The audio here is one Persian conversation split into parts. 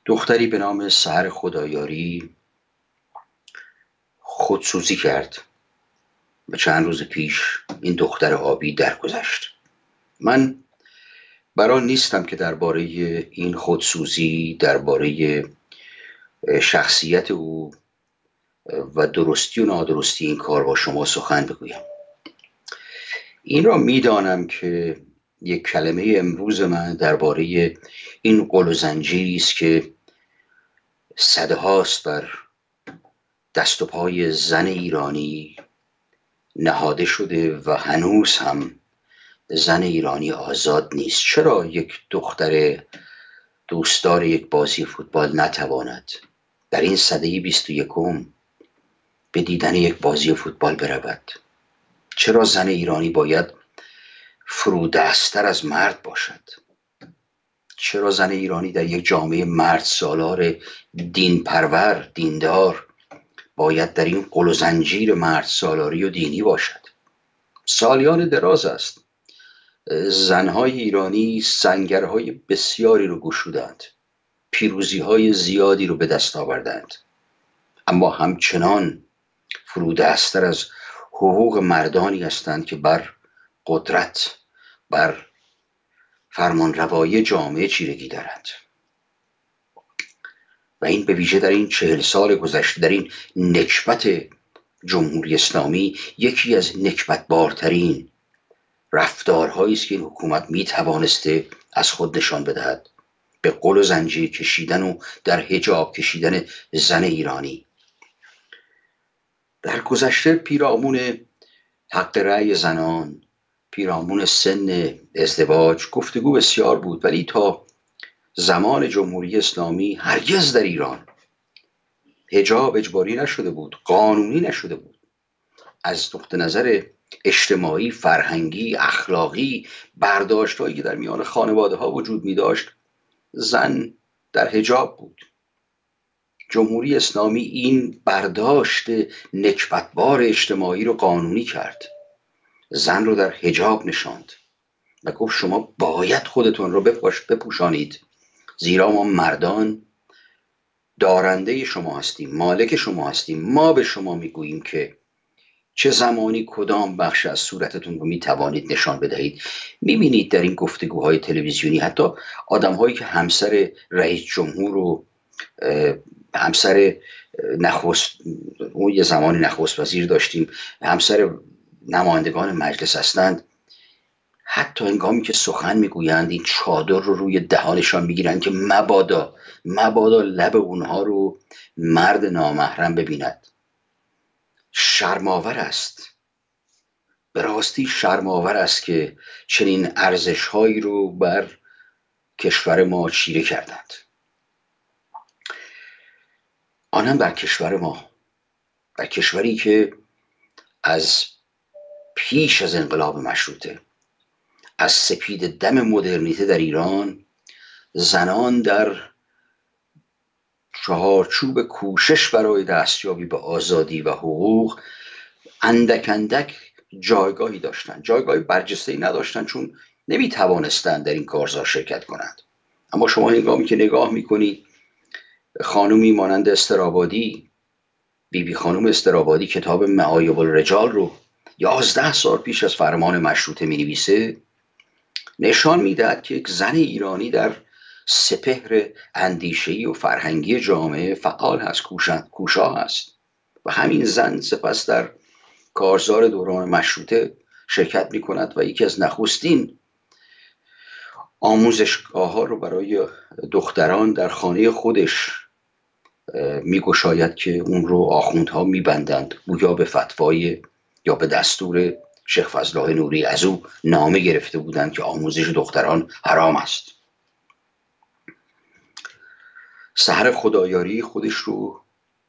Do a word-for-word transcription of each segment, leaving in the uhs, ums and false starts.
دختری به نام سحر خدایاری خودسوزی کرد و چند روز پیش این دختر آبی درگذشت. من بران نیستم که درباره این خودسوزی، درباره شخصیت او و درستی و نادرستی این کار با شما سخن بگویم. این را میدانم که یک کلمه امروز من درباره این قل و زنجیری است که صدهاست بر دست و پای زن ایرانی نهاده شده و هنوز هم زن ایرانی آزاد نیست. چرا یک دختر دوستدار یک بازی فوتبال نتواند در این سده بیست و یکم به دیدن یک بازی فوتبال برود؟ چرا زن ایرانی باید فرودستر از مرد باشد؟ چرا زن ایرانی در یک جامعه مرد سالار دین پرور دیندار باید در این قل و زنجیر مرد سالاری و دینی باشد؟ سالیان دراز است زنهای ایرانی سنگرهای بسیاری رو گشودند، پیروزیهای زیادی رو به دست آوردند، اما همچنان فرودستر از حقوق مردانی هستند که بر قدرت، بر فرمانروایی جامعه چیرگی دارند. و این به ویژه در این چهل سال گذشته، در این نکبت جمهوری اسلامی، یکی از نکبتبارترین رفتارهایی است که این حکومت می توانسته از خود نشان بدهد، به قل و زنجیر کشیدن و در حجاب کشیدن زن ایرانی. در گذشته پیرامون حق رأی زنان، پیرامون سن ازدواج گفتگو بسیار بود، ولی تا زمان جمهوری اسلامی هرگز در ایران حجاب اجباری نشده بود، قانونی نشده بود. از نقطه نظر اجتماعی، فرهنگی، اخلاقی، برداشت‌هایی که در میان خانواده ها وجود می داشت، زن در حجاب بود. جمهوری اسلامی این برداشت نکبتبار اجتماعی رو قانونی کرد، زن رو در حجاب نشاند و گفت شما باید خودتون رو بپوشانید، زیرا ما مردان دارنده شما هستیم، مالک شما هستیم، ما به شما میگوییم که چه زمانی کدام بخش از صورتتون رو میتوانید نشان بدهید. میبینید در این گفتگوهای تلویزیونی حتی آدم‌هایی که همسر رئیس جمهور و همسر نخست، اون یه زمانی نخست وزیر داشتیم، همسر نمایندگان مجلس هستند، حتی هنگامی که سخن میگویند این چادر رو روی دهانشان میگیرند که مبادا مبادا لب اونها رو مرد نامحرم ببیند. شرم‌آور است، به راستی شرم‌آور است که چنین ارزش‌هایی رو بر کشور ما چیره کردند، آنم در کشور ما، در کشوری که از پیش از انقلاب مشروطه، از سپید دم مدرنیته در ایران، زنان در چهارچوب کوشش برای دستیابی به آزادی و حقوق اندک اندک جایگاهی داشتند. جایگاهی برجسته‌ای نداشتند چون نمی توانستند در این کارزار شرکت کنند. اما شما هنگامی که نگاه میکنید خانومی مانند استرابادی، بی بی خانوم استرابادی، کتاب معایب الرجال رو یازده سال پیش از فرمان مشروطه می نویسه، نشان میدهد که یک زن ایرانی در سپهر اندیشه‌ای و فرهنگی جامعه فعال هست، کوشا هست و همین زن سپس در کارزار دوران مشروطه شرکت می کند و یکی از نخستین آموزشگاه ها رو برای دختران در خانه خودش می گشاید که اون رو آخوندها می بندند، گویا به فتوای یا به دستور شیخ فضلالله نوری از او نامه گرفته بودند که آموزش دختران حرام است. سحر خدایاری خودش رو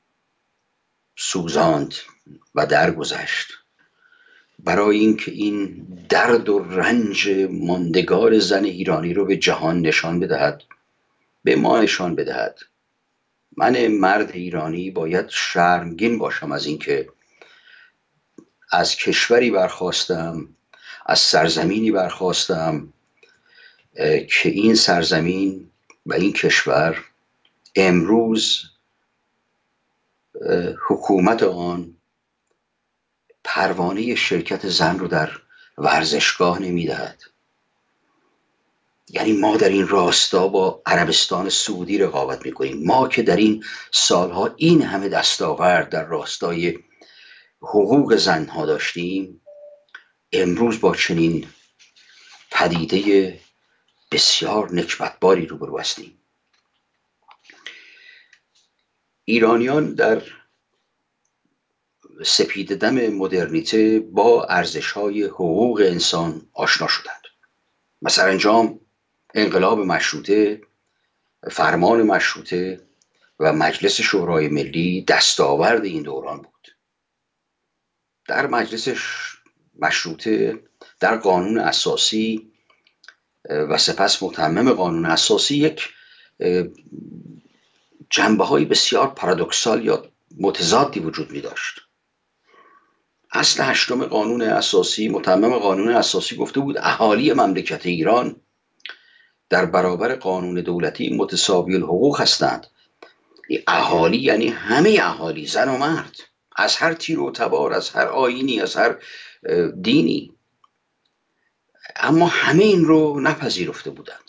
سوزاند و درگذشت برای اینکه این درد و رنج ماندگار زن ایرانی رو به جهان نشان بدهد، به ما نشان بدهد. من مرد ایرانی باید شرمگین باشم از اینکه از کشوری برخواستم، از سرزمینی برخواستم که این سرزمین و این کشور امروز حکومت آن پروانه شرکت زن رو در ورزشگاه نمیدهد. یعنی ما در این راستا با عربستان سعودی رقابت میکنیم. ما که در این سالها این همه دستاورد در راستای حقوق زنها داشتیم، امروز با چنین پدیده بسیار نکبتباری روبرو هستیم. ایرانیان در سپید دم مدرنیته با ارزش‌های حقوق انسان آشنا شدند. مثلا انجام انقلاب مشروطه، فرمان مشروطه و مجلس شورای ملی دستاورد این دوران بود. در مجلس مشروطه، در قانون اساسی و سپس متمم قانون اساسی، یک جنبه‌های بسیار پارادوکسال یا متضادی وجود می داشت. اصل هشتم قانون اساسی، متمم قانون اساسی، گفته بود اهالی مملکت ایران در برابر قانون دولتی متساوی الحقوق هستند. اهالی یعنی همه اهالی، زن و مرد، از هر تیر و تبار، از هر آیینی، از هر دینی. اما همه این رو نپذیرفته بودند.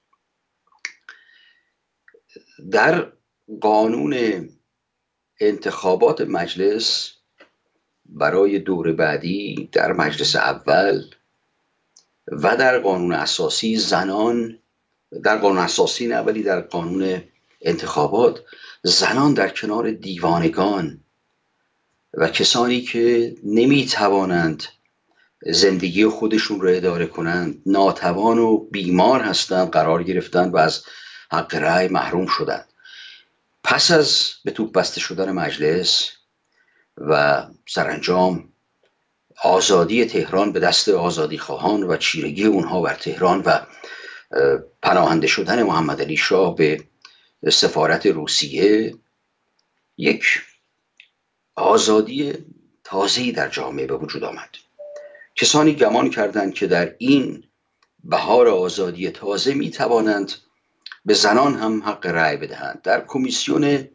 در قانون انتخابات مجلس برای دور بعدی، در مجلس اول و در قانون اساسی، زنان، در قانون اساسی نه ولی در قانون انتخابات، زنان در کنار دیوانگان و کسانی که نمی توانند زندگی خودشون رو اداره کنند، ناتوان و بیمار هستند، قرار گرفتند و از حق رأی محروم شدند. پس از به توپ بسته شدن مجلس و سرانجام آزادی تهران به دست آزادی خواهان و چیرگی اونها بر تهران و پناهنده شدن محمد علی شاه به سفارت روسیه، یک آزادی تازه‌ای در جامعه به وجود آمد. کسانی گمان کردند که در این بهار آزادی تازه می توانند به زنان هم حق رأی بدهند. در کمیسیون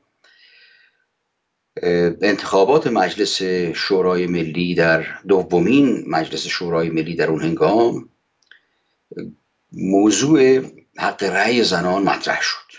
انتخابات مجلس شورای ملی، در دومین مجلس شورای ملی در اون هنگام، موضوع حق رأی زنان مطرح شد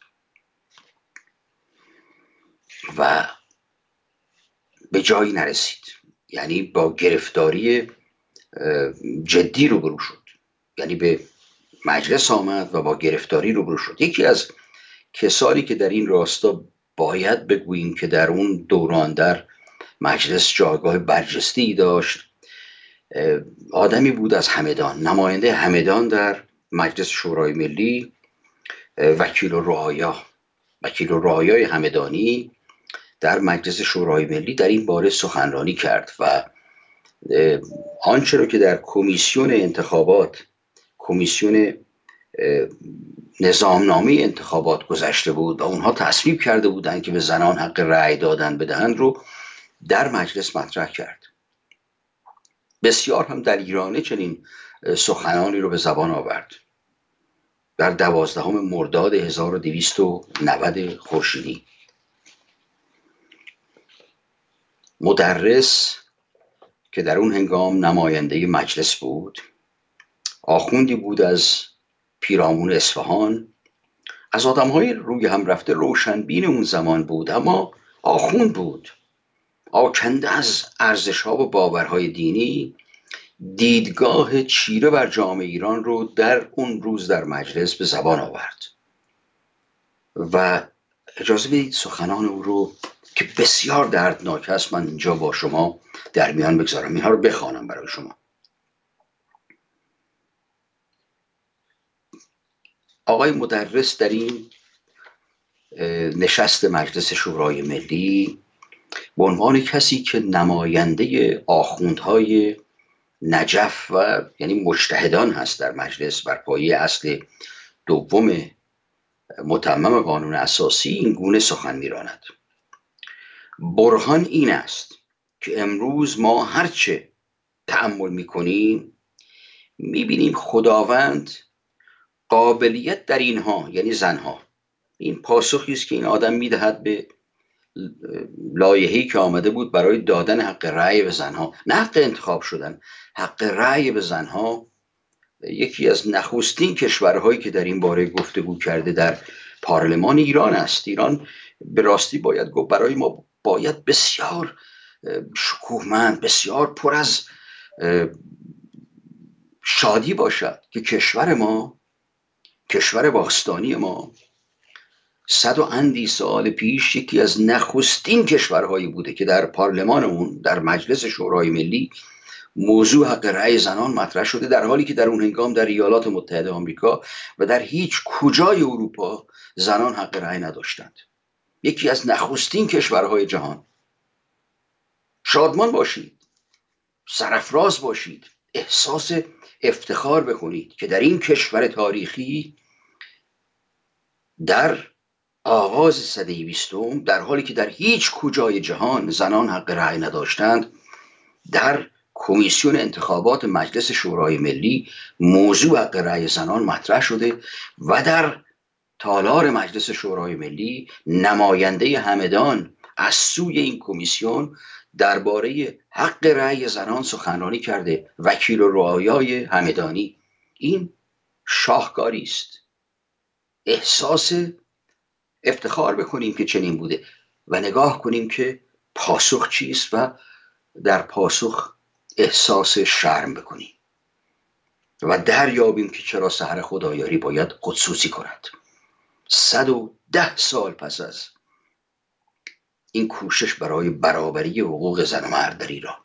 و به جایی نرسید. یعنی با گرفتاری جدی روبرو شد. یعنی به مجلس آمد و با گرفتاری روبرو شد. یکی از کسانی که در این راستا باید بگوییم که در اون دوران در مجلس جایگاه برجسته‌ای داشت، آدمی بود از همدان، نماینده همدان در مجلس شورای ملی، وکیل الرعایا وکیل الرعایای همدانی در مجلس شورای ملی در این باره سخنرانی کرد و آنچه رو که در کمیسیون انتخابات، کمیسیون نظامنامه انتخابات گذشته بود و اونها تصویب کرده بودند که به زنان حق رأی دادن بدهند، رو در مجلس مطرح کرد. بسیار هم دلیرانه چنین سخنانی رو به زبان آورد. در دوازدهم مرداد هزار و دویست و نود خورشیدی، مدرس که در اون هنگام نماینده مجلس بود، آخوندی بود از پیرامون اصفهان، از آدم‌های روی هم رفته روشنبین اون زمان بود، اما آخوند بود، آکنده از ارزش‌ها و باورهای دینی. دیدگاه چیره بر جامعه ایران رو در اون روز در مجلس به زبان آورد و اجازه بدید سخنان او رو که بسیار دردناک است من اینجا با شما در میان بگذارم. اینها رو بخوانم برای شما. آقای مدرس در این نشست مجلس شورای ملی به عنوان کسی که نماینده آخوندهای نجف و یعنی مجتهدان هست در مجلس بر پایه اصل دوم متمم قانون اساسی، این گونه سخن می‌راند: برهان این است که امروز ما هرچه تأمل می‌کنیم می‌بینیم خداوند قابلیت در اینها، یعنی زنها، این پاسخی است که این آدم میدهد به لایحه‌ای که آمده بود برای دادن حق رأی به زنها، نه حق انتخاب شدن، حق رأی به زنها. یکی از نخستین کشورهایی که در این باره گفتگو کرده در پارلمان ایران است. ایران به راستی باید گفت برای ما باید بسیار شکوهمند، بسیار پر از شادی باشد که کشور ما، کشور باستانی ما، صد و اندی سال پیش یکی از نخستین کشورهایی بوده که در پارلمان اون، در مجلس شورای ملی، موضوع حق رأی زنان مطرح شده، در حالی که در اون هنگام در ایالات متحده آمریکا و در هیچ کجای اروپا زنان حق رأی نداشتند. یکی از نخستین کشورهای جهان. شادمان باشید، سرافراز باشید، احساس افتخار بکنید که در این کشور تاریخی در آغاز سده بیستم، در حالی که در هیچ کجای جهان زنان حق رأی نداشتند، در کمیسیون انتخابات مجلس شورای ملی موضوع حق رأی زنان مطرح شده و در تالار مجلس شورای ملی نماینده همدان از سوی این کمیسیون درباره حق رأی زنان سخنرانی کرده، وکیل الرعایای همدانی. این شاهکاری است. احساس افتخار بکنیم که چنین بوده و نگاه کنیم که پاسخ چیست و در پاسخ احساس شرم بکنیم و دریابیم که چرا سحر خدایاری باید قدسوسی کند. صد و ده سال پس از این کوشش برای برابری حقوق زن و مرد در ایران.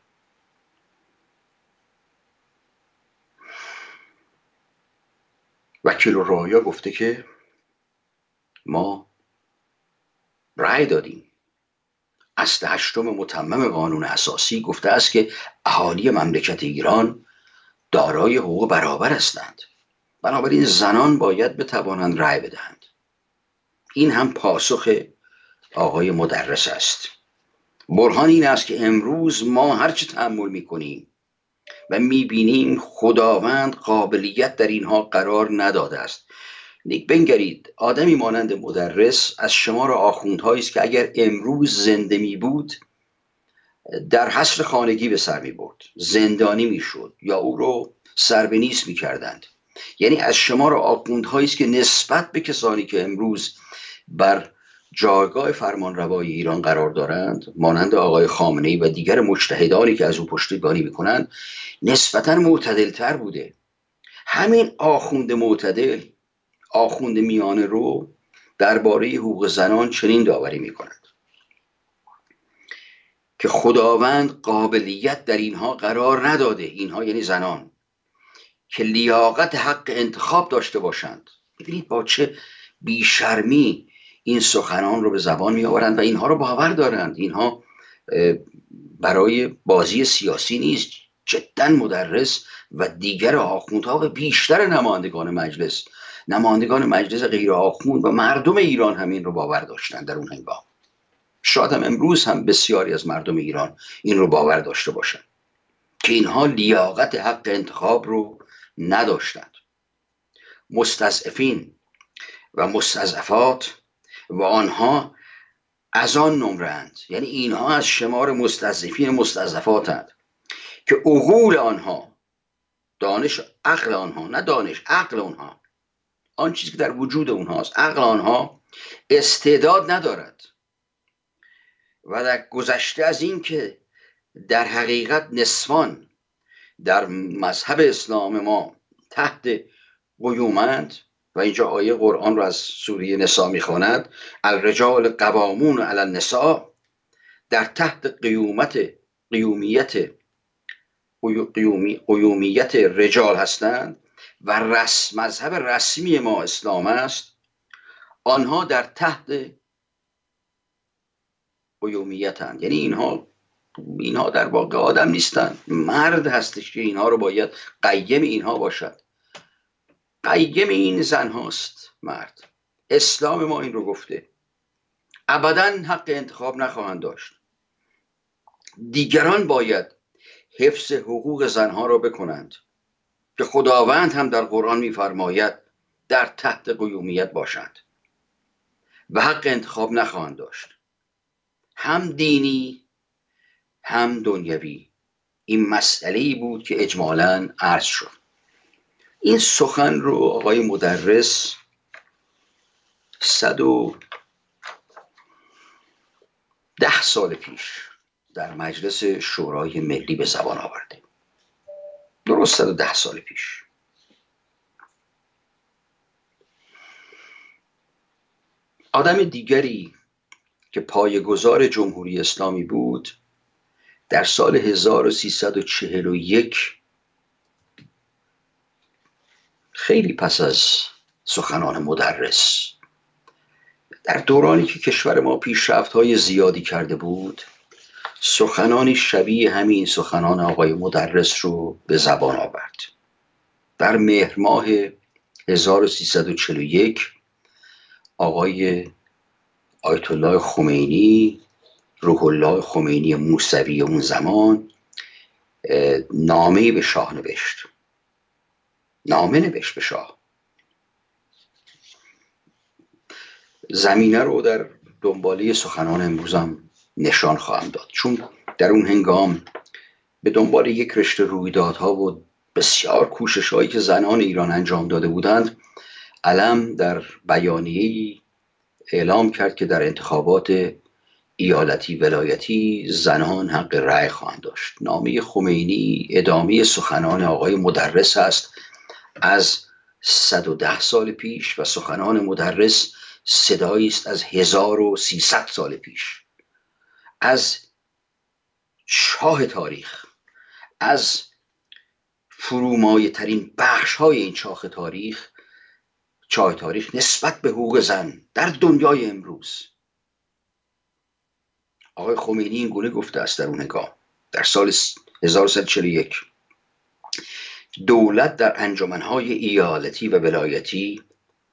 وکیل الرعایا گفته که ما رأی دادیم. اصل هشتم متمم قانون اساسی گفته است که اهالی مملکت ایران دارای حقوق برابر هستند، بنابراین زنان باید بتوانند رأی بدهند. این هم پاسخ آقای مدرس است. برهان این است که امروز ما هرچه تأمل میکنیم و میبینیم خداوند قابلیت در اینها قرار نداده است. نیک بنگرید، آدمی مانند مدرس از شمار آخوندهایی است که اگر امروز زنده می بود در حصر خانگی به سر می برد، زندانی می شد یا او رو سر به نیست می کردند. یعنی از شمار آخوندهایی است که نسبت به کسانی که امروز بر جایگاه فرمانروای ایران قرار دارند، مانند آقای خامنه‌ای و دیگر مجتهدانی که از او پشتیبانی می کنند، نسبتاً معتدل‌تر بوده. همین آخوند معتدل، آخوند میانه رو، درباره حقوق زنان چنین داوری می کند که خداوند قابلیت در اینها قرار نداده، اینها یعنی زنان، که لیاقت حق انتخاب داشته باشند. ببینید با چه بیشرمی این سخنان رو به زبان می آورند و اینها رو باور دارند. اینها برای بازی سیاسی نیست. جدا مدرس و دیگر آخوندها و بیشتر نمایندگان مجلس نمایندگان مجلس غیر آخوند و مردم ایران همین رو باور داشتند در اون هنگام. شاید هم امروز هم بسیاری از مردم ایران این رو باور داشته باشند که اینها لیاقت حق انتخاب رو نداشتند. مستضعفین و مستضعفات و آنها از آن نمرند، یعنی اینها از شمار مستضعفین و مستضعفاتند که عقول آنها، دانش عقل آنها، نه دانش عقل آنها، آن چیزی که در وجود اونهاست، عقل آنها استعداد ندارد و در گذشته از این که در حقیقت نسوان در مذهب اسلام ما تحت قیومند و اینجا آیه قرآن رو از سوره نساء میخواند، الرجال قوامون علی النساء، در تحت قیومت قیومیت قیومی قیومیت رجال هستند و رسم مذهب رسمی ما اسلام است، آنها در تحت قیومیتند. یعنی اینها اینها در واقع آدم نیستند، مرد هستش که اینها رو باید قیم اینها باشد. قیم این زن هاست مرد. اسلام ما این رو گفته. ابدا حق انتخاب نخواهند داشت. دیگران باید حفظ حقوق زنها را بکنند که خداوند هم در قرآن می‌فرماید در تحت قیومیت باشند. و حق انتخاب نخواهند داشت، هم دینی هم دنیوی. این مسئله‌ای بود که اجمالاً عرض شد. این سخن رو آقای مدرس صد و ده سال پیش در مجلس شورای ملی به زبان آورده. درست صد و ده سال پیش. آدم دیگری که پایه‌گذار جمهوری اسلامی بود در سال هزار و سیصد و چهل و یک، خیلی پس از سخنان مدرس، در دورانی که کشور ما پیشرفت‌های زیادی کرده بود، سخنانی شبیه همین سخنان آقای مدرس رو به زبان آورد. در مهر ماه هزار و سیصد و چهل و یک آقای آیت الله خمینی، روح الله خمینی موسوی اون زمان، نامه‌ای به شاه نوشت. نامه نوشت به شاه. زمینه رو در دنباله سخنان امروزم نشان خواهم داد، چون در اون هنگام به دنبال یک رشته رویدادها و بسیار کوشش‌هایی که زنان ایران انجام داده بودند، علم در بیانیه‌ای اعلام کرد که در انتخابات ایالتی ولایتی زنان حق رأی خواهند داشت. نامه خمینی ادامه سخنان آقای مدرس است از صد و ده سال پیش و سخنان مدرس صدایی است از هزار و سیصد سال پیش، از شاه تاریخ، از فرومایه ترین بخش های این چاه تاریخ چاه تاریخ نسبت به حقوق زن در دنیای امروز. آقای خمینی این گونه گفته است در اون هنگام، در سال هزار و سیصد و چهل و یک: دولت در انجمنهای ایالتی و ولایتی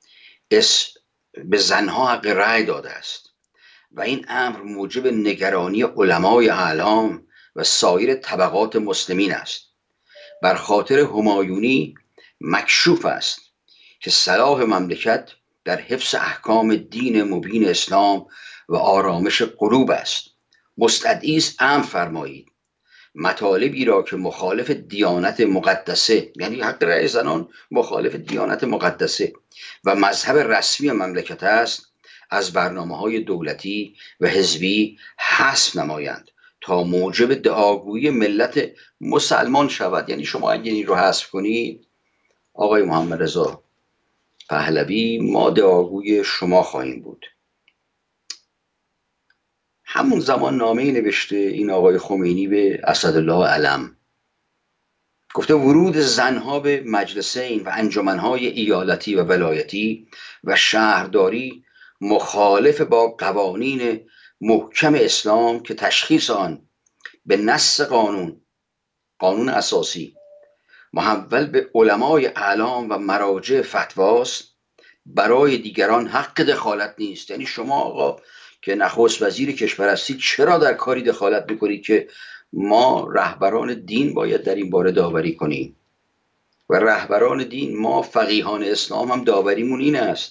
به زنها حق رأی داده است و این امر موجب نگرانی علمای اعلام و سایر طبقات مسلمین است. بر خاطر همایونی مکشوف است که صلاح مملکت در حفظ احکام دین مبین اسلام و آرامش قلوب است. مستدعی است امر فرمایید مطالبی را که مخالف دیانت مقدسه، یعنی حق رأی زنان مخالف دیانت مقدسه و مذهب رسمی مملکت است، از برنامه‌های دولتی و حزبی حذف نمایند تا موجب دعاگویی ملت مسلمان شود. یعنی شما اگه این رو حذف کنید آقای محمد رضا پهلوی، ما دعاگوی شما خواهیم بود. همون زمان نامه‌ای نوشته این آقای خمینی به اسدالله علم، گفته ورود زنها به مجلسین و انجمنهای ایالتی و ولایتی و شهرداری مخالف با قوانین محکم اسلام که تشخیص آن به نص قانون قانون اساسی محول به علمای اعلام و مراجع فتواست، برای دیگران حق دخالت نیست. یعنی شما آقا که نخست وزیر کشور هستید چرا در کاری دخالت میکنید که ما رهبران دین باید در این باره داوری کنیم و رهبران دین، ما فقیهان اسلام هم داوریمون این است.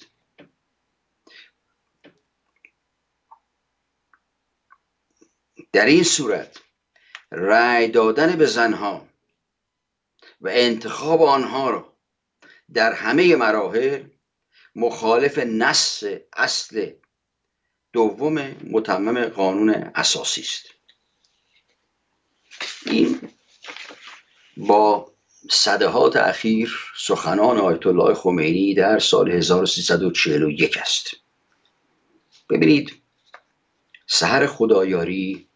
در این صورت رأی دادن به زنها و انتخاب آنها را در همه مراحل مخالف نص اصل دوم متمم قانون اساسی است. این با صدهات اخیر سخنان آیت الله خمینی در سال هزار و سیصد و چهل و یک است. ببینید، سحر خدایاری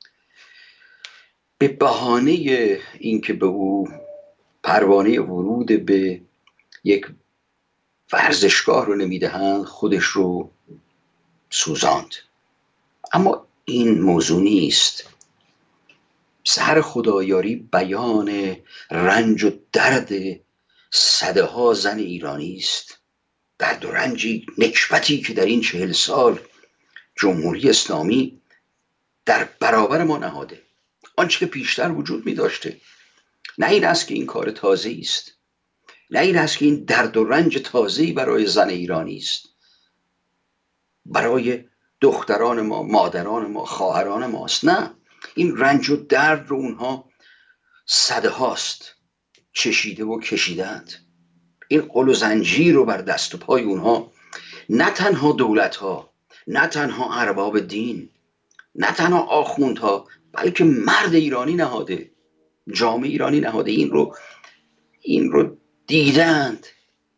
به بهانه اینکه به او پروانه ورود به یک ورزشگاه رو نمیدهند خودش رو سوزاند. اما این موضوع نیست. سحر خدایاری بیان رنج و درد صده ها زن ایرانی است، درد و رنجی، نکبتی که در این چهل سال جمهوری اسلامی در برابر ما نهاده. آنچه که پیشتر وجود می داشته. نه این است که این کار تازه است، نه این است که این درد و رنج تازه‌ای برای زن ایرانی است. برای دختران ما، مادران ما، خواهران ماست. نه، این رنج و درد رو اونها صده هاست چشیده و کشیدند. این قل و زنجیر رو بر دست و پای اونها نه تنها دولت ها، نه تنها ارباب دین، نه تنها آخوندها، بلکه مرد ایرانی نهاده، جامعه ایرانی نهاده. این رو این رو دیدند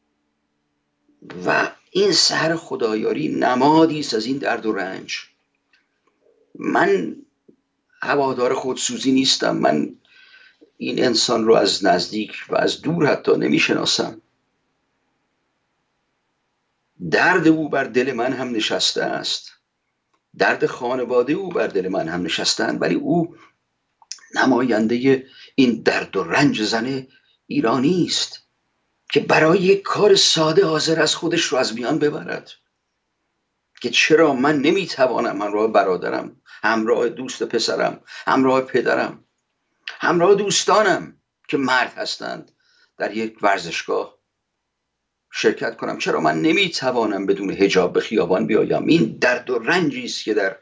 و این سحر خدایاری نمادی است از این درد و رنج. من هوادار خودسوزی نیستم، من این انسان رو از نزدیک و از دور حتی نمیشناسم. درد او بر دل من هم نشسته است، درد خانواده او بر دل من هم نشستند، ولی او نماینده این درد و رنج زن ایرانی است که برای یک کار ساده حاضر از خودش رو از میان ببرد. که چرا من نمیتوانم همراه برادرم، همراه دوست پسرم، همراه پدرم، همراه دوستانم که مرد هستند در یک ورزشگاه شرکت کنم؟ چرا من نمیتوانم بدون حجاب به خیابان بیایم؟ این درد و رنجی است که در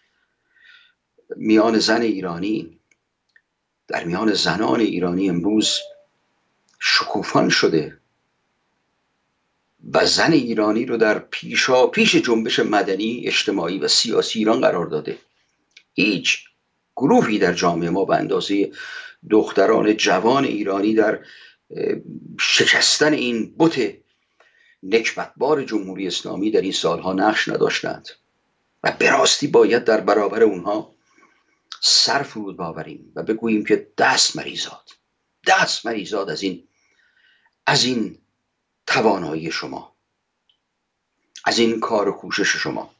میان زن ایرانی، در میان زنان ایرانی امروز شکوفان شده و زن ایرانی رو در پیشا پیش جنبش مدنی، اجتماعی و سیاسی ایران قرار داده. هیچ گروهی در جامعه ما به اندازه دختران جوان ایرانی در شکستن این بت نکبتبار جمهوری اسلامی در این سالها نقش نداشتند و به راستی باید در برابر اونها سر فرود باوریم و بگوییم که دست مریزاد، دست مریزاد از این از این توانایی شما، از این کار و کوشش شما.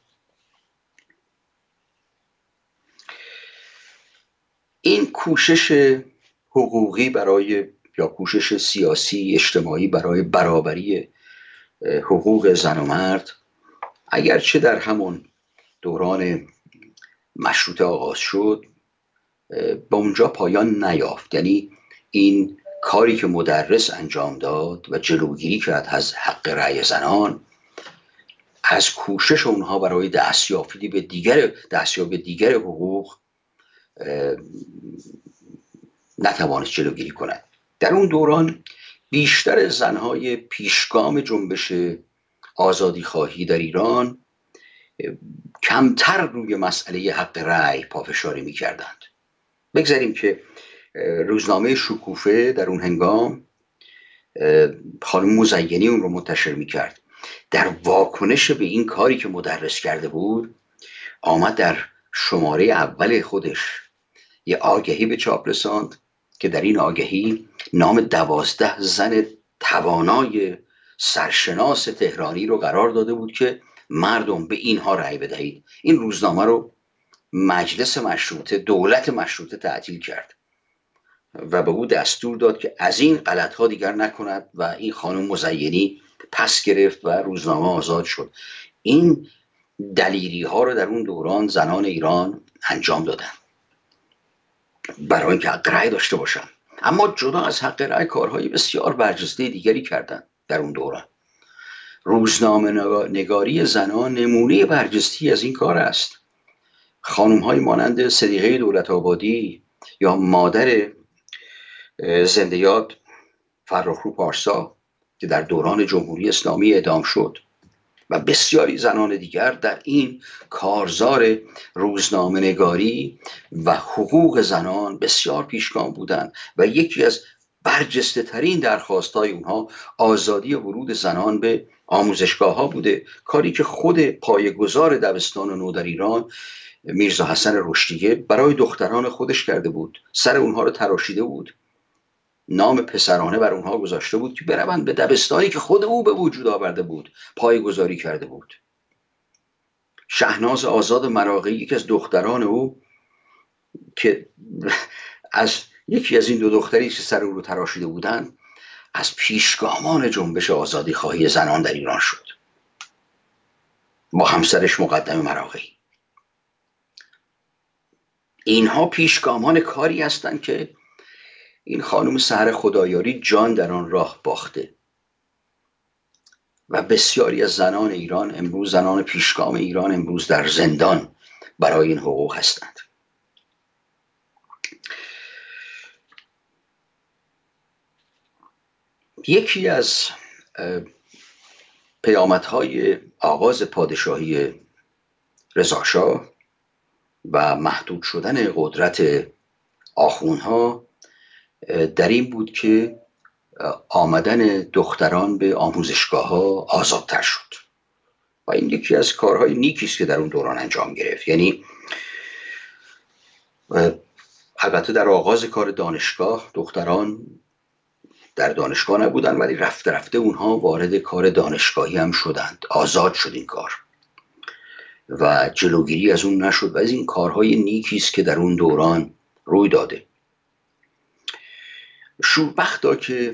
این کوشش حقوقی برای یا کوشش سیاسی اجتماعی برای برابری حقوق زن و مرد، اگرچه در همون دوران مشروطه آغاز شد، با اونجا پایان نیافت. یعنی این کاری که مدرس انجام داد و جلوگیری کرد از حق رأی زنان، از کوشش اونها برای دستیابی به دیگر دستیابی به دیگر حقوق نتوانست جلوگیری کند. در اون دوران بیشتر زنهای پیشگام جنبش آزادی خواهی در ایران کمتر روی مسئله حق رأی پافشاری می کردند. بگذاریم که روزنامه شکوفه در اون هنگام خانم مزینی اون رو منتشر می کرد. در واکنش به این کاری که مدرس کرده بود، آمد در شماره اول خودش یه آگهی به چاپ رساند که در این آگهی نام دوازده زن توانای سرشناس تهرانی رو قرار داده بود که مردم به اینها رأی بدهید. این روزنامه رو مجلس مشروطه، دولت مشروطه تعطیل کرد و به او دستور داد که از این غلط‌ها دیگر نکند و این خانم مزینی پس گرفت و روزنامه آزاد شد. این دلیری ها رو در اون دوران زنان ایران انجام دادن برای اینکه حق رأی داشته باشن. اما جدا از حق رأی کارهای بسیار برجسته دیگری کردن در اون دوران. روزنامه نگاری زنان نمونه برجسته از این کار است. خانم های مانند صدیقه دولت آبادی یا مادر زنده یاد فرخرو پارسا که در دوران جمهوری اسلامی اعدام شد و بسیاری زنان دیگر در این کارزار روزنامه نگاری و حقوق زنان بسیار پیشگام بودند و یکی از برجسته ترین درخواست های اونها آزادی ورود زنان به آموزشگاه ها بوده، کاری که خود پایه‌گذار دبستان نو در ایران میرزا حسن رشدیه برای دختران خودش کرده بود. سر اونها رو تراشیده بود، نام پسرانه بر اونها گذاشته بود که بروند به دبستانی که خود او به وجود آورده بود پایه‌گذاری کرده بود. شهناز آزاد مراغی، یکی از دختران او که از یکی از این دو دختری که سر او رو تراشیده بودند، از پیشگامان جنبش آزادی خواهی زنان در ایران شد با همسرش مقدم مراغی. اینها پیشگامان کاری هستند که این خانم سحر خدایاری جان در آن راه باخته و بسیاری از زنان ایران امروز، زنان پیشگام ایران امروز در زندان برای این حقوق هستند. یکی از پیامدهای آغاز پادشاهی رضاشاه و محدود شدن قدرت آخوندها در این بود که آمدن دختران به آموزشگاه ها آزادتر شد و این یکی از کارهای نیکی است که در اون دوران انجام گرفت. یعنی البته در آغاز کار دانشگاه دختران در دانشگاه نبودن، ولی رفته رفته اونها وارد کار دانشگاهی هم شدند، آزاد شد این کار و جلوگیری از اون نشد و از این کارهای نیکی است که در اون دوران روی داده. شوربختا که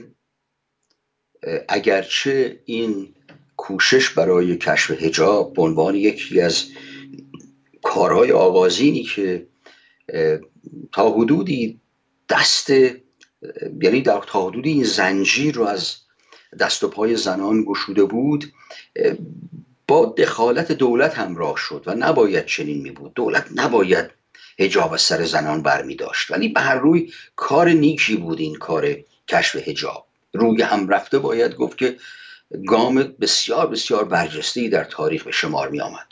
اگرچه این کوشش برای کشف حجاب به عنوان یکی از کارهای آغازینی که تا حدودی دست یعنی در تا حدودی این زنجیر رو از دست و پای زنان گشوده بود، با دخالت دولت همراه شد و نباید چنین می بود. دولت نباید حجاب از سر زنان برمی داشت، ولی به هر روی کار نیکی بود این کار کشف حجاب. روی هم رفته باید گفت که گام بسیار بسیار برجسته‌ای در تاریخ به شمار می آمد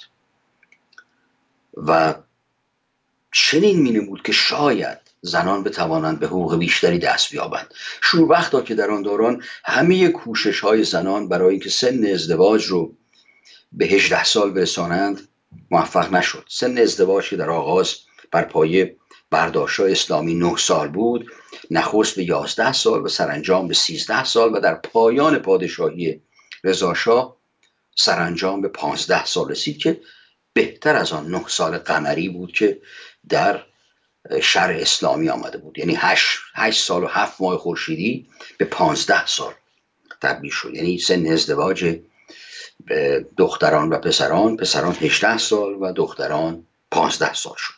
و چنین می نمود که شاید زنان بتوانند به حقوق بیشتری دست بیابند. شوربختا که در آن دوران همه کوشش های زنان برای اینکه سن ازدواج رو به هجده سال برسانند موفق نشد. سن ازدواج که در آغاز بر پایه برداشت‌های اسلامی نه سال بود، نخست به یازده سال و سرانجام به سیزده سال و در پایان پادشاهی رضاشاه سرانجام به پانزده سال رسید که بهتر از آن نه سال قمری بود که در شرع اسلامی آمده بود. یعنی هشت, هشت سال و هفت ماه خورشیدی به پانزده سال تبدیل شد. یعنی سن ازدواج دختران و پسران پسران هجده سال و دختران پانزده سال شد.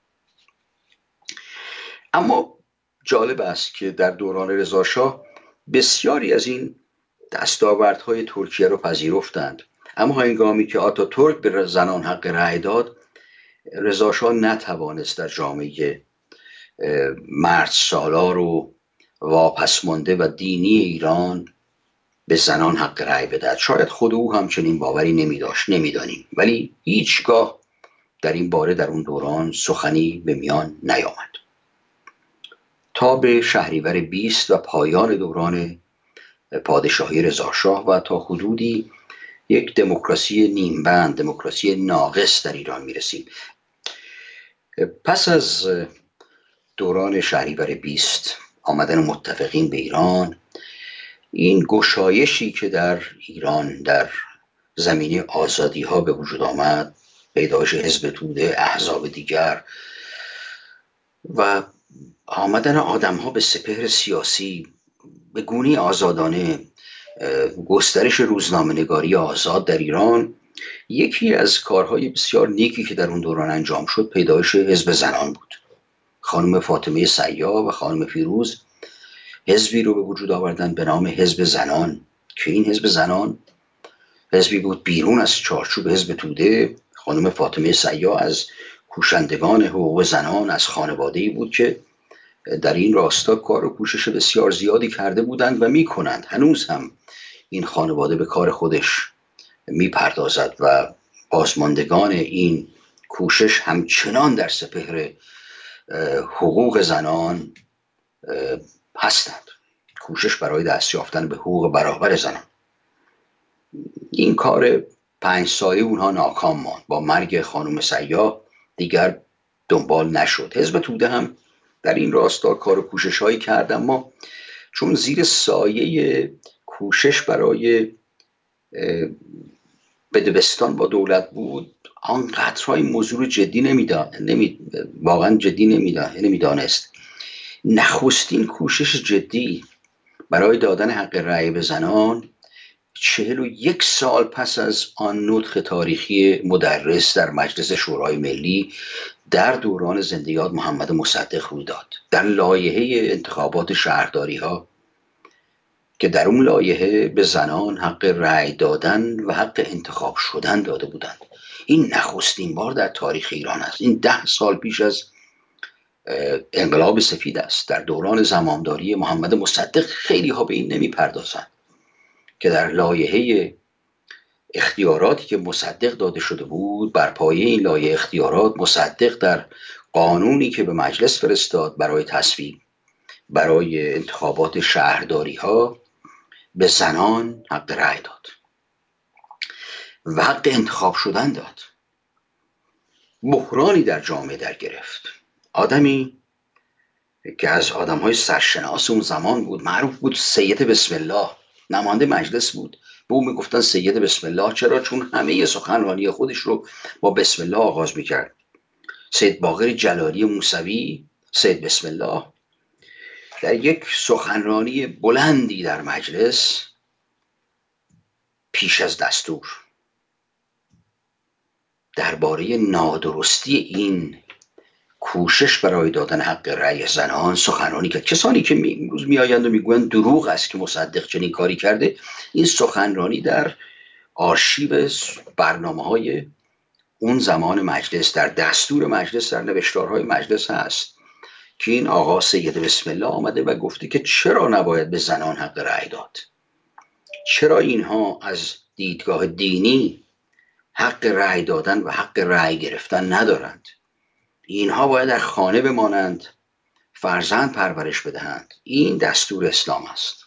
اما جالب است که در دوران رضاشاه بسیاری از این دستاوردهای ترکیه رو پذیرفتند، اما هنگامی که آتاتورک به زنان حق رأی داد، رضاشاه نتوانست در جامعه مرد سالار و واپس مانده و دینی ایران به زنان حق رأی بدهد. شاید خود او همچنین باوری نمی داشت، نمیدانیم، ولی هیچگاه در این باره در اون دوران سخنی به میان نیامد تا به شهریور بیست و پایان دوران پادشاهی رضاشاه و تا حدودی یک دموکراسی نیمبند، دموکراسی ناقص در ایران میرسیم. پس از دوران شهریور بیست، آمدن متفقین به ایران، این گشایشی که در ایران در زمینه آزادی ها به وجود آمد، پیدایش حزب توده، احزاب دیگر و آمدن آدم ها به سپهر سیاسی به گونی آزادانه، گسترش روزنامه‌نگاری آزاد در ایران، یکی از کارهای بسیار نیکی که در اون دوران انجام شد پیدایش حزب زنان بود. خانم فاطمه سیاح و خانم پیروز حزبی رو به وجود آوردن به نام حزب زنان که این حزب زنان حزبی بود بیرون از چارچوب حزب توده. خانم فاطمه سیاح از کوشندگان حقوق زنان از خانواده‌ای بود که در این راستا کار و کوشش بسیار زیادی کرده بودند و میکنند. هنوز هم این خانواده به کار خودش میپردازد و بازماندگان این کوشش همچنان در سپهر حقوق زنان هستند. کوشش برای دست یافتن به حقوق برابر زنان. این کار پنج ساله اونها ناکام ماند. با مرگ خانم سیاح دیگر دنبال نشد. حزب توده هم در این راستا کار و کوشش هایی کرد، اما چون زیر سایه کوشش برای بدبستان با دولت بود، آنقدرهای موضوع جدی نمیدان نمی واقعا جدی نمیدان نمیدانست. نخستین کوشش جدی برای دادن حق رأی به زنان چهل و یک سال پس از آن نطق تاریخی مدرس در مجلس شورای ملی در دوران زنده یاد محمد مصدق روی داد. در لایحه انتخابات شهرداری ها که در اون لایحه به زنان حق رأی دادن و حق انتخاب شدن داده بودند. این نخستین بار در تاریخ ایران است. این ده سال پیش از انقلاب سفید است. در دوران زمامداری محمد مصدق خیلی ها به این نمی پردازند که در لایحه اختیاراتی که مصدق داده شده بود، بر پایه این لایحه اختیارات مصدق در قانونی که به مجلس فرستاد برای تصویب برای انتخابات شهرداری ها به زنان حق رأی داد و حق انتخاب شدن داد. بحرانی در جامعه در گرفت. آدمی که از آدم‌های سرشناس اون زمان بود، معروف بود سید بسم الله، نماینده مجلس بود. به اون میگفتن سید بسم الله. چرا؟ چون همه سخنرانی خودش رو با بسم الله آغاز میکرد. سید باقر جلالی موسوی، سید بسم الله، در یک سخنرانی بلندی در مجلس پیش از دستور درباره نادرستی این کوشش برای دادن حق رأی زنان سخنرانی کرد. کسانی که امروز میآیند و میگویند دروغ است که مصدق چنین کاری کرده، این سخنرانی در آرشیو برنامه‌های اون زمان مجلس، در دستور مجلس، در نوشتارهای مجلس هست که این آقا سید بسم الله آمده و گفته که چرا نباید به زنان حق رأی داد، چرا اینها از دیدگاه دینی حق رأی دادن و حق رأی گرفتن ندارند، اینها باید در خانه بمانند، فرزند پرورش بدهند. این دستور اسلام است.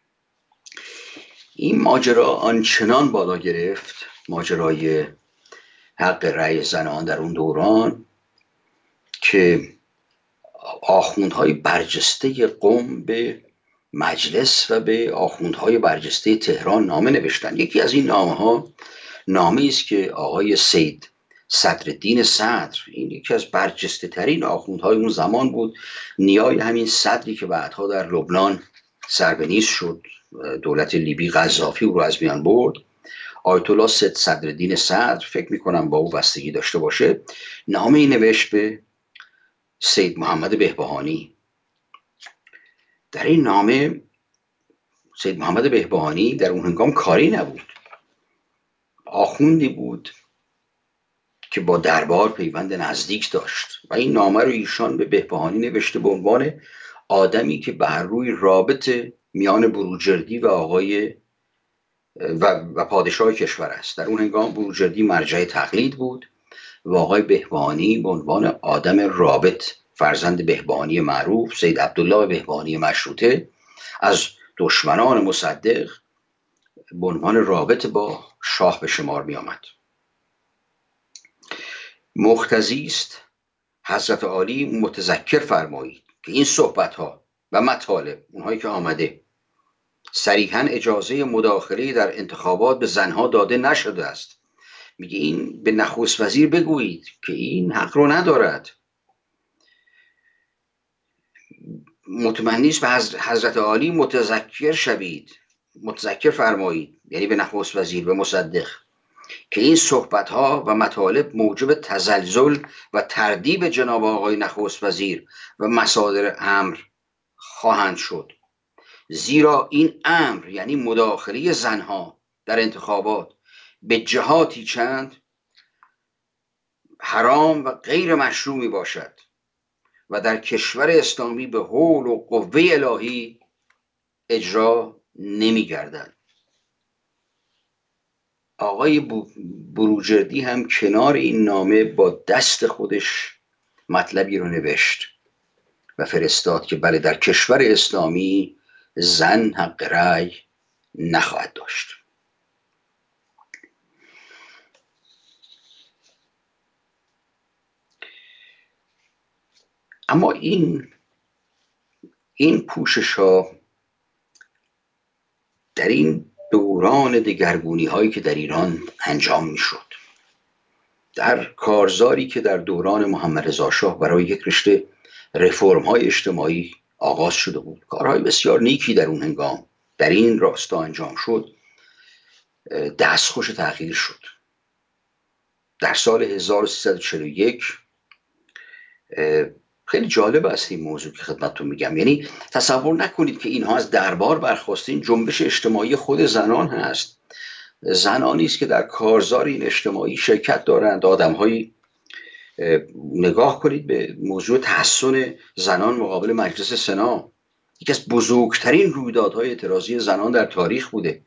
این ماجرا آنچنان بالا گرفت، ماجرای حق رأی زنان در اون دوران، که آخوندهای برجسته قم به مجلس و به آخوندهای برجسته تهران نامه نوشتند. یکی از این نامه ها نامه است که آقای سید صدرالدین صدر، این یکی از برجسته ترین آخوندهای اون زمان بود، نیای همین صدری که بعدها در لبنان سربنیست شد، دولت لیبی قذافی او رو از میان برد، آیت الله سید صدرالدین صدر، فکر میکنم با او بستگی داشته باشه، نامه ای نوشت به سید محمد بهبهانی. در این نامه سید محمد بهبهانی در اون هنگام کاری نبود، آخوندی بود که با دربار پیوند نزدیک داشت و این نامه رو ایشان به بهبهانی نوشته به عنوان آدمی که بر روی رابطه میان بروجردی و آقای و, و پادشاه کشور است. در اون هنگام بروجردی مرجع تقلید بود و آقای بهبهانی به عنوان آدم رابط، فرزند بهبهانی معروف سید عبدالله بهبهانی مشروطه، از دشمنان مصدق به عنوان رابط با شاه به شمار می آمد. مقتضی است حضرت عالی متذکر فرمایید که این صحبت ها و مطالب اونهایی که آمده صریحاً اجازه مداخله در انتخابات به زنها داده نشده است. میگه این به نخست وزیر بگویید که این حق رو ندارد. متمنی است به حضرت عالی متذکر شوید، متذکر فرمایید، یعنی به نخست وزیر، به مصدق، که این صحبت ها و مطالب موجب تزلزل و تردیب جناب آقای نخست وزیر و مصادر امر خواهند شد، زیرا این امر یعنی مداخله زنها در انتخابات به جهاتی چند حرام و غیر مشروع می باشد و در کشور اسلامی به حول و قوه الهی اجرا نمی گردد. آقای بروجردی هم کنار این نامه با دست خودش مطلبی رو نوشت و فرستاد که بله، در کشور اسلامی زن حق رأی نخواهد داشت. اما این این پوشش ها در این دوران دگرگونی هایی که در ایران انجام می شد، در کارزاری که در دوران محمد رضا شاه برای یک رشته رفرم های اجتماعی آغاز شده بود، کارهای بسیار نیکی در اون هنگام در این راستا انجام شد، دستخوش تغییر شد. در سال هزار و سیصد و چهل و یک خیلی جالب است این موضوع که خدمتتون میگم. یعنی تصور نکنید که اینها از دربار برخواسته، این جنبش اجتماعی خود زنان هست. زنانی است که در کارزار این اجتماعی شرکت دارند. آدم‌هایی نگاه کنید به موضوع تحصن زنان مقابل مجلس سنا، یکی از بزرگترین رویدادهای اعتراضی زنان در تاریخ بوده.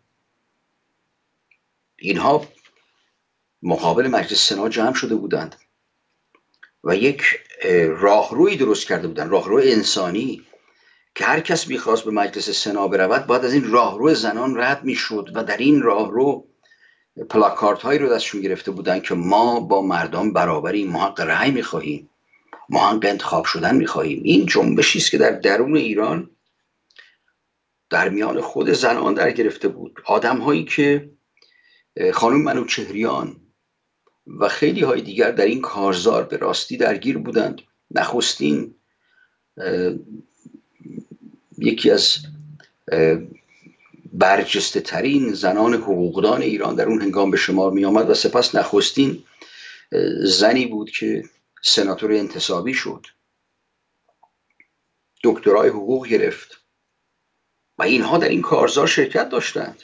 اینها مقابل مجلس سنا جمع شده بودند و یک راهروی درست کرده بودند، راهرو انسانی که هر کس میخواست به مجلس سنا برود باید از این راهرو زنان رد میشد و در این راهرو پلاکارت هایی رو دستشون گرفته بودند که ما با مردم برابریم، ما حق رأی میخواهیم، ما حق انتخاب شدن میخواهیم. این جنبشی است که در درون ایران در میان خود زنان در گرفته بود. آدم هایی که خانم منوچهریان و خیلی های دیگر در این کارزار به راستی درگیر بودند. نخستین یکی از برجسته ترین زنان حقوقدان ایران در اون هنگام به شمار می آمد و سپس نخستین زنی بود که سناتور انتصابی شد، دکترای حقوق گرفت و اینها در این کارزار شرکت داشتند.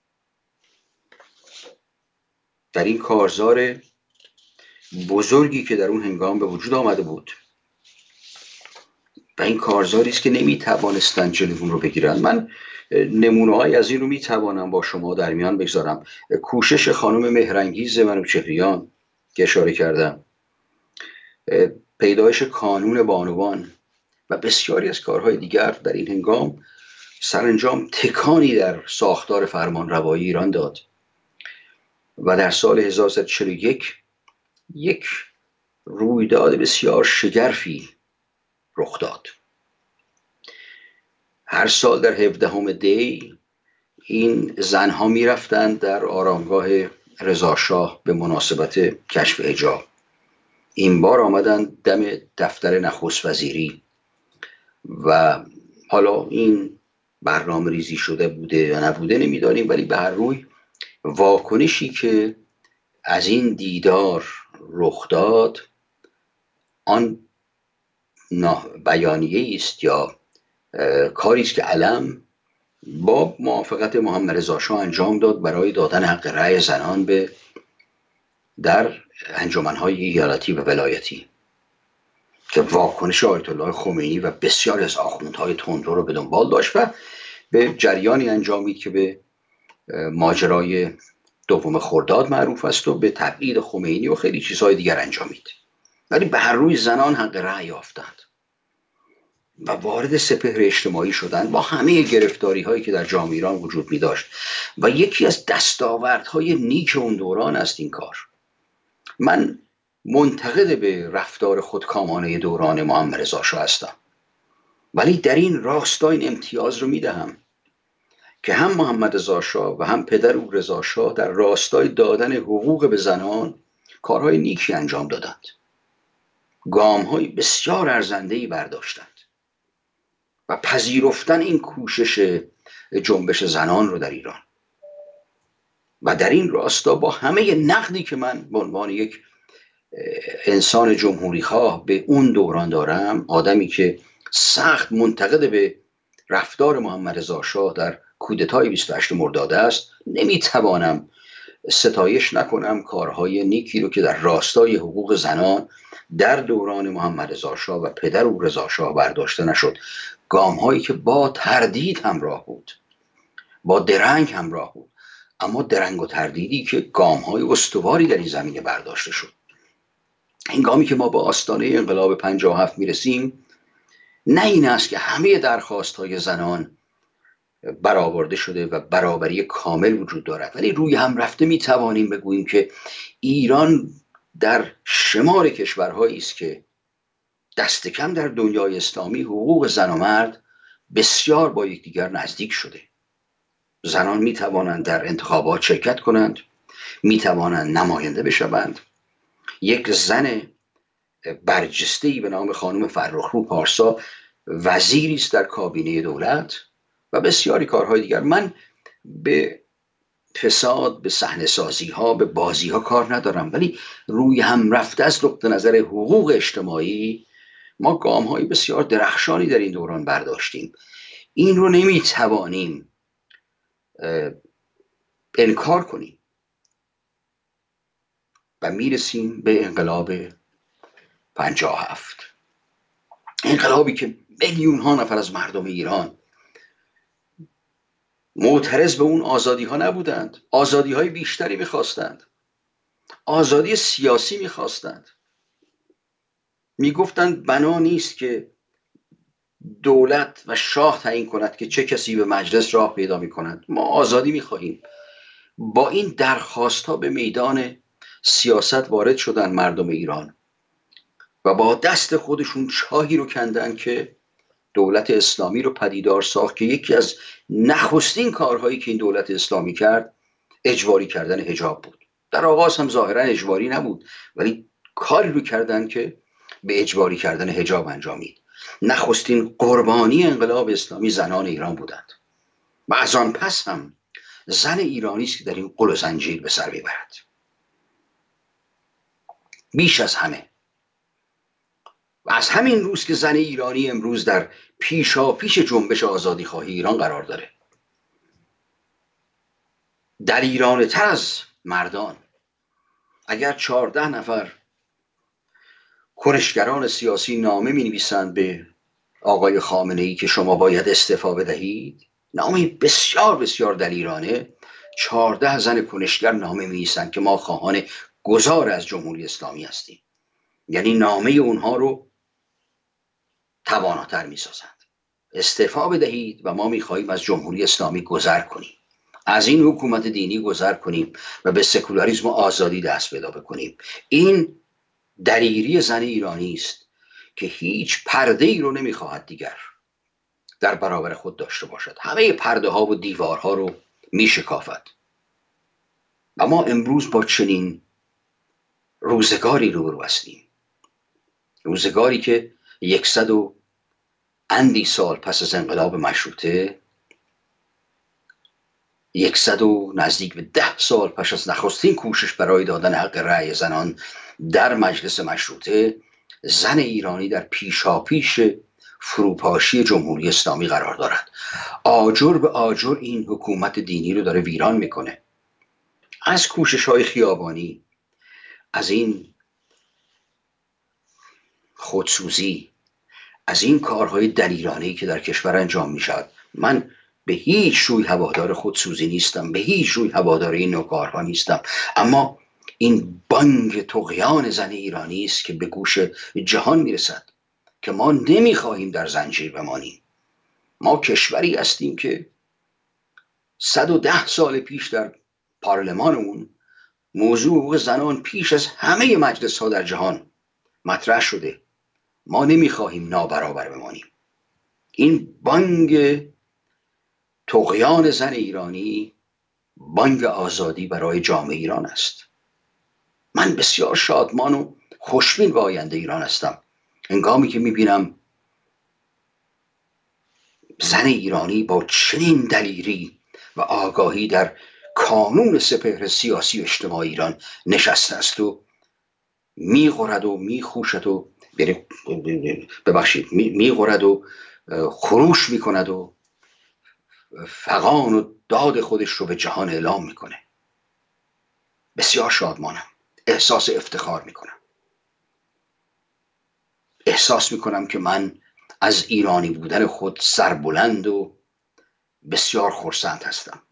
در این کارزار بزرگی که در اون هنگام به وجود آمده بود و این کارزاری است که نمی توانستند جلوی اون رو بگیرن. من نمونه‌ای از این رو می توانم با شما در میان بگذارم. کوشش خانم مهرانگیز منوچهریان که اشاره کردم، پیدایش کانون بانوان و بسیاری از کارهای دیگر در این هنگام سرانجام تکانی در ساختار فرمانروایی ایران داد و در سال هزار و سیصد و چهل و یک یک رویداد بسیار شگرفی رخ داد. هر سال در هفدهم دی این زنها می رفتند در آرامگاه رضاشاه به مناسبت کشف حجاب. این بار آمدند دم دفتر نخست وزیری و حالا این برنامه ریزی شده بوده یا نبوده نمیدانیم، ولی به هر روی واکنشی که از این دیدار رخ داد آن بیانیه است یا کاری است که علم با موافقت محمد رضا شاه انجام داد برای دادن حق رأی زنان به در انجمن‌های ایالتی و ولایتی که واکنش آیت الله خمینی و بسیاری از آخوندهای تندرو رو به دنبال داشت و به جریانی انجامید که به ماجرای دوم خرداد معروف است و به تبعید خمینی و خیلی چیزهای دیگر انجامید. ولی به هر روی زنان حق رأی یافتند و وارد سپهر اجتماعی شدند با همه گرفتاری هایی که در جامعه ایران وجود می داشت و یکی از دستاوردهای نیک اون دوران است این کار. من منتقد به رفتار خودکامانه دوران محمد رضا شاه هستم، ولی در این راستا این امتیاز رو می دهم که هم محمد رضا شاه و هم پدر او رضا شاه در راستای دادن حقوق به زنان کارهای نیکی انجام دادند، گام‌های بسیار ارزنده‌ای برداشتند و پذیرفتن این کوشش جنبش زنان رو در ایران. و در این راستا با همه نقدی که من به عنوان یک انسان جمهوری خواه به اون دوران دارم، آدمی که سخت منتقد به رفتار محمد رضا شاه در کودتای بیست و هشتم مرداد است، نمیتوانم ستایش نکنم کارهای نیکی رو که در راستای حقوق زنان در دوران محمد رضا شاه و پدر او رضا شاه برداشته نشد. گام هایی که با تردید همراه بود، با درنگ همراه بود، اما درنگ و تردیدی که گام های استواری در این زمینه برداشته شد. هنگامی که ما با آستانه انقلاب پنجاه و هفت میرسیم، نه این است که همه درخواست های زنان برآورده شده و برابری کامل وجود دارد، ولی روی هم رفته می توانیم بگوییم که ایران در شمار کشورهایی است که دست کم در دنیای اسلامی حقوق زن و مرد بسیار با یکدیگر نزدیک شده. زنان می توانند در انتخابات شرکت کنند، می توانند نماینده بشوند. یک زن برجسته‌ای به نام خانم فرخرو پارسا وزیری است در کابینه دولت و بسیاری کارهای دیگر. من به فساد، به صحنه سازی ها، به بازی ها کار ندارم، ولی روی هم رفته از نقطه نظر حقوق اجتماعی ما گام های بسیار درخشانی در این دوران برداشتیم. این رو نمیتوانیم انکار کنیم و میرسیم به انقلاب پنجاه و هفت. انقلابی که میلیون ها نفر از مردم ایران معترض به اون آزادی ها نبودند، آزادی های بیشتری میخواستند، آزادی سیاسی میخواستند. میگفتند بنا نیست که دولت و شاه تعیین کند که چه کسی به مجلس راه پیدا میکند، ما آزادی میخواهیم. با این درخواست ها به میدان سیاست وارد شدن مردم ایران و با دست خودشون چاهی رو کندن که دولت اسلامی رو پدیدار ساخت که یکی از نخستین کارهایی که این دولت اسلامی کرد اجباری کردن حجاب بود. در آغاز هم ظاهرا اجباری نبود، ولی کاری رو کردن که به اجباری کردن حجاب انجامید. نخستین قربانی انقلاب اسلامی زنان ایران بودند و از آن پس هم زن ایرانی است که در این قل و زنجیر به سر میبرد. بیش از همه و از همین روز که زن ایرانی امروز در پیشا پیش جنبش آزادی خواهی ایران قرار داره، در ایران تر از مردان. اگر چهارده نفر کنشگران سیاسی نامه می نویسند به آقای خامنه ای که شما باید استعفا بدهید، نامه بسیار بسیار دلیرانه، چهارده زن کنشگر نامه می نویسند که ما خواهان گذار از جمهوری اسلامی هستیم. یعنی نامه اونها رو تواناتر می سازند. استعفا بدهید و ما می خواهیم از جمهوری اسلامی گذر کنیم، از این حکومت دینی گذر کنیم و به سکولاریسم و آزادی دست پیدا بکنیم. این دلیری زن ایرانی است که هیچ پرده ای رو نمیخواهد دیگر در برابر خود داشته باشد. همه پرده ها و دیوارها رو میشکافد. و ما امروز با چنین روزگاری روبرو هستیم، روزگاری که یکصد و اندی سال پس از انقلاب مشروطه، یکصد و نزدیک به ده سال پس از نخستین کوشش برای دادن حق رأی زنان در مجلس مشروطه، زن ایرانی در پیشاپیش فروپاشی جمهوری اسلامی قرار دارد. آجر به آجر این حکومت دینی رو داره ویران میکنه. از کوشش های خیابانی، از این خودسوزی، از این کارهای دلیرانه‌ای که در کشور انجام میشد. من به هیچ روی هوادار خودسوزی نیستم، به هیچ روی هوادار این نوع کارها نیستم، اما این بانگ طغیان زن ایرانی است که به گوش جهان میرسد که ما نمیخواهیم در زنجیر بمانیم. ما کشوری هستیم که صد و ده سال پیش در پارلمانمون موضوع حقوق زنان پیش از همه مجلس ها در جهان مطرح شده. ما نمیخواهیم نابرابر بمانیم. این بانگ طغیان زن ایرانی بانگ آزادی برای جامعه ایران است. من بسیار شادمان و خوشبین به آینده ایران هستم هنگامی که میبینم زن ایرانی با چنین دلیری و آگاهی در کانون سپهر سیاسی و اجتماعی ایران نشسته است و میغرد و میخوشد و ببخشید میغرد و خروش میکند و فغان و داد خودش رو به جهان اعلام میکنه. بسیار شادمانم، احساس افتخار میکنم، احساس میکنم که من از ایرانی بودن خود سربلند و بسیار خرسند هستم.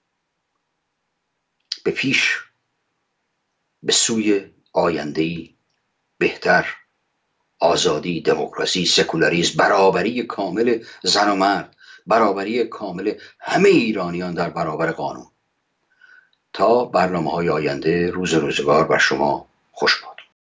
به پیش، به سوی آینده‌ای بهتر، آزادی، دموکراسی، سکولاریسم، برابری کامل زن و مرد، برابری کامل همه ایرانیان در برابر قانون. تا برنامه‌های آینده، روز روزگار بر شما خوش باد.